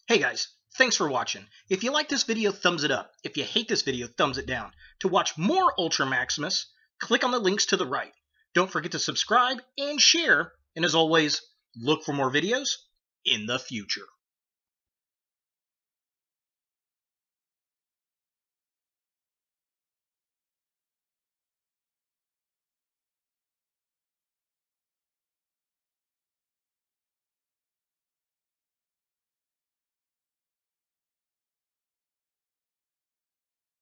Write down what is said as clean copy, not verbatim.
Hey guys, thanks for watching. If you like this video, thumbs it up. If you hate this video, thumbs it down. To watch more Ultra Maximus, click on the links to the right. Don't forget to subscribe and share. And as always, look for more videos in the future.